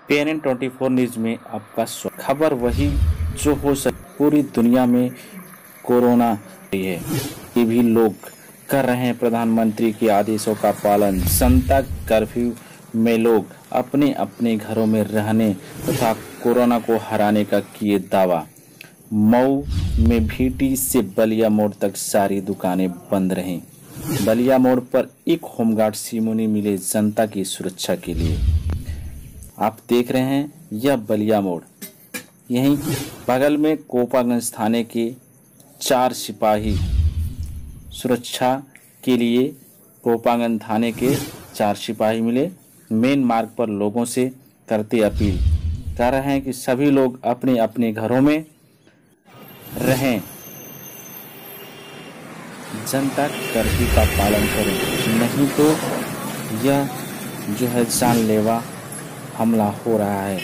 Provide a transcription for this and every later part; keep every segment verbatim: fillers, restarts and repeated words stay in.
Parent twenty four news में आपका स्वागत। खबर वही जो हो सके पूरी दुनिया में कोरोना है, ये भी लोग कर रहे हैं प्रधानमंत्री के आदेशों का पालन। जनता कर्फ्यू में लोग अपने अपने घरों में रहने तथा कोरोना को हराने का किए दावा। मऊ में भीटी से बलिया मोड़ तक सारी दुकानें बंद रहीं। बलिया मोड़ पर एक होमगार्ड सिमोनी मिले जनता की सुरक्षा के लिए। आप देख रहे हैं यह बलिया मोड़, यहीं बगल में कोपागंज थाने के चार सिपाही सुरक्षा के लिए कोपागंज थाने के चार सिपाही मिले। मेन मार्ग पर लोगों से करते अपील कर रहे हैं कि सभी लोग अपने अपने घरों में रहें, जनता कर्फ्यू का पालन करें, नहीं तो यह जो है जानलेवा हमला हो रहा है।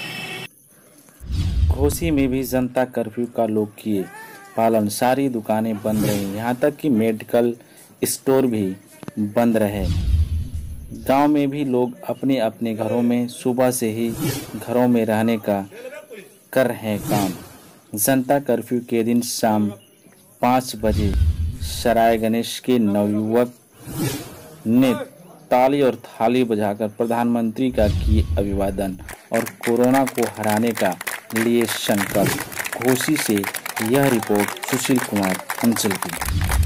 घोसी में भी जनता कर्फ्यू का लोग किए पालन, सारी दुकानें बंद रहीं, यहाँ तक कि मेडिकल स्टोर भी बंद रहे। गांव में भी लोग अपने अपने घरों में सुबह से ही घरों में रहने का कर रहे हैं काम। जनता कर्फ्यू के दिन शाम पाँच बजे सराय गणेश के नवयुवक ने ताली और थाली बजाकर प्रधानमंत्री का किए अभिवादन और कोरोना को हराने का लिए संकल्प। घोसी से यह रिपोर्ट सुशील कुमार अंचल की।